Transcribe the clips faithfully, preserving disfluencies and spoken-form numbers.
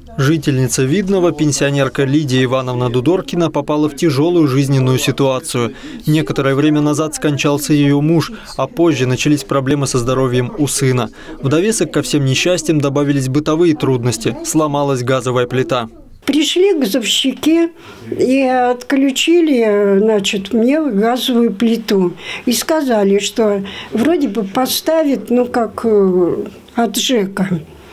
Жительница Видного, пенсионерка Лидия Ивановна Дудоркина, попала в тяжелую жизненную ситуацию. Некоторое время назад скончался ее муж, а позже начались проблемы со здоровьем у сына. В довесок ко всем несчастьям добавились бытовые трудности. Сломалась газовая плита. Пришли газовщики и отключили, значит, мне газовую плиту. И сказали, что вроде бы поставят, ну, как от ЖЭКа.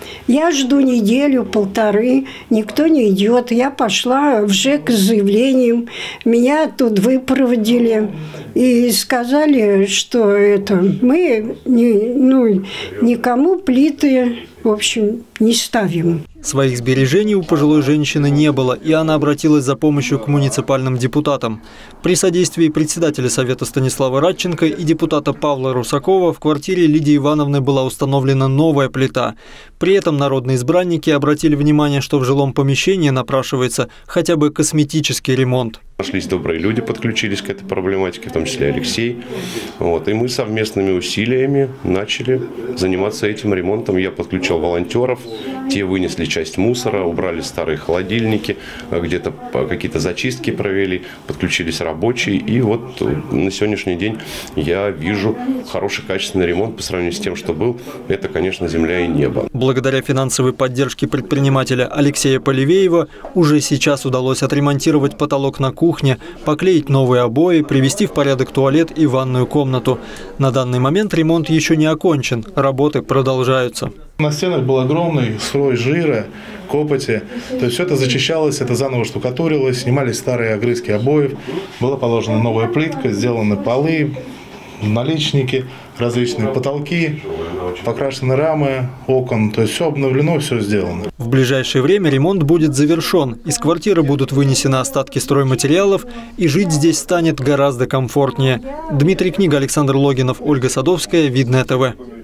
Я жду неделю, полторы, никто не идет. Я пошла в ЖЭК с заявлением, меня оттуда выпроводили и сказали, что это мы не, ну, никому плиты, в общем, не ставим. Своих сбережений у пожилой женщины не было, и она обратилась за помощью к муниципальным депутатам. При содействии председателя Совета Станислава Радченко и депутата Павла Русакова в квартире Лидии Ивановны была установлена новая плита. При этом народные избранники обратили внимание, что в жилом помещении напрашивается хотя бы косметический ремонт. Нашлись добрые люди, подключились к этой проблематике, в том числе Алексей. Вот, и мы совместными усилиями начали заниматься этим ремонтом. Я подключил волонтеров, те вынесли часть мусора, убрали старые холодильники, где-то какие-то зачистки провели, подключились рабочие. И вот на сегодняшний день я вижу хороший качественный ремонт по сравнению с тем, что был. Это, конечно, земля и небо. Благодаря финансовой поддержке предпринимателя Алексея Поливеева уже сейчас удалось отремонтировать потолок на кухне, кухне, поклеить новые обои, привести в порядок туалет и ванную комнату. На данный момент ремонт еще не окончен, работы продолжаются. На стенах был огромный слой жира, копоти. То есть все это зачищалось, это заново штукатурилось, снимались старые огрызки обоев, была положена новая плитка, сделаны полы, наличники, различные потолки, покрашены рамы окон, то есть все обновлено, все сделано. В ближайшее время ремонт будет завершен. Из квартиры будут вынесены остатки стройматериалов, и жить здесь станет гораздо комфортнее. Дмитрий Книга, Александр Логинов, Ольга Садовская, Видное ТВ.